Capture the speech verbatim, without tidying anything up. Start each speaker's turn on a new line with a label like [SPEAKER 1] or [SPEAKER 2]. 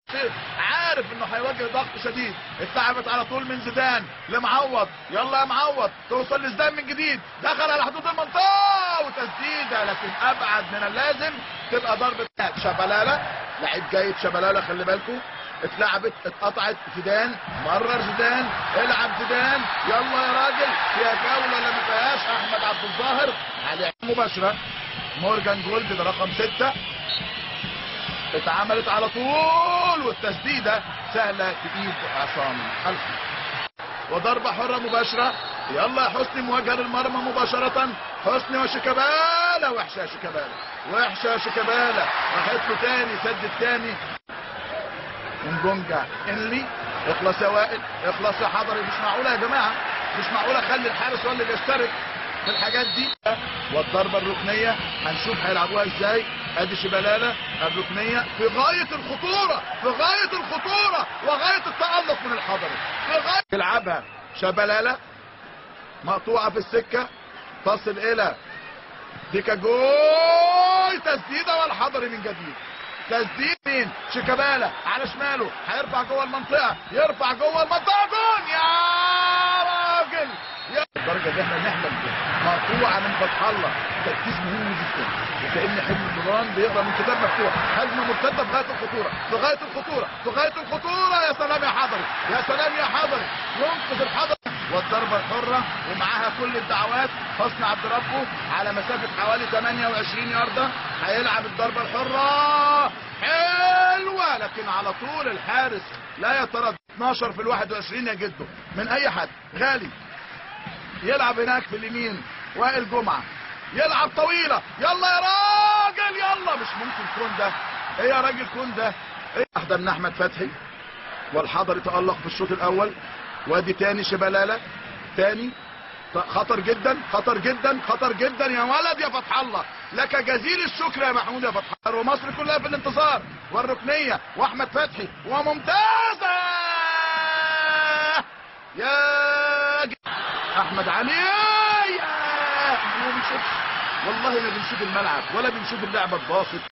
[SPEAKER 1] عارف انه هيواجه ضغط شديد. اتلعبت على طول من زيدان لمعوض، يلا يا معوض توصل لزيدان من جديد، دخل على حدود المنطقه وتسديده لكن ابعد من اللازم، تبقى ضربه شبلالة. لعيب جيد شبلالة، خلي بالكم. اتلعبت اتقطعت، زيدان مرر، زيدان العب زيدان، يلا يا راجل فيها فاول ولا ما فيهاش؟ احمد عبد الظاهر على مباشره. مورجان جولد ده رقم ستة، اتعملت على طول والتسديده سهله في ايد عصام خلفي، وضربه حره مباشره. يلا يا حسني مواجهه للمرمى مباشره، حسني وشيكابالا، وحشه شيكابالا، وحشه شيكابالا، راحت له تاني، سد التاني من جونجا انلي. اخلص يا وائل، اخلص يا حضري، مش معقوله يا جماعه، مش معقوله خلي الحارس هو اللي بيشترك في الحاجات دي. والضربه الركنيه هنشوف هيلعبوها ازاي. ادي شبلالة الركنيه في غايه الخطوره، في غايه الخطوره وغايه التألق من الحضري، في غايه يلعبها شبلالة، مقطوعه في السكه، تصل الى ديكا جول، تسديده والحضري من جديد. تسديد مين؟ شيكابالا على شماله، هيرفع جوه المنطقه، يرفع جوه المنطقه، جون يا راجل يا الدرجه دي احنا نحلم بيها. مقطوعه من فتح الله، تركيز مهم جدا، وكأن حلم النوران بيقرا من كتاب مفتوح. هجمه مرتده في غايه الخطوره، في غايه الخطوره، في غايه الخطوره. يا سلام يا حضري، يا سلام يا حضري، ينقذ الحضري. والضربه الحره ومعاها كل الدعوات. حسني عبد ربه على مسافه حوالي ثمانية وعشرين يارده، هيلعب الضربه الحره حلوه، لكن على طول الحارس لا يتردد. اتناشر في الواحد وعشرين يا جدو من اي حد. غالي يلعب هناك في اليمين، وائل جمعه يلعب طويله، يلا يا راجل يلا، مش ممكن كون ده، ايه يا راجل كون ده، ايه. واحده من احمد فتحي، والحضري تألق في الشوط الاول. وادي تاني شبلالة، تاني خطر جدا، خطر جدا، خطر جدا يا ولد يا فتح الله، لك جزيل الشكر يا محمود يا فتح الله. ومصر كلها في الانتظار، والركنيه واحمد فتحي وممتازه يا ج... احمد علي، يا ما بنشوفش والله، ما بنشوف الملعب ولا بنشوف اللعبه الباسط.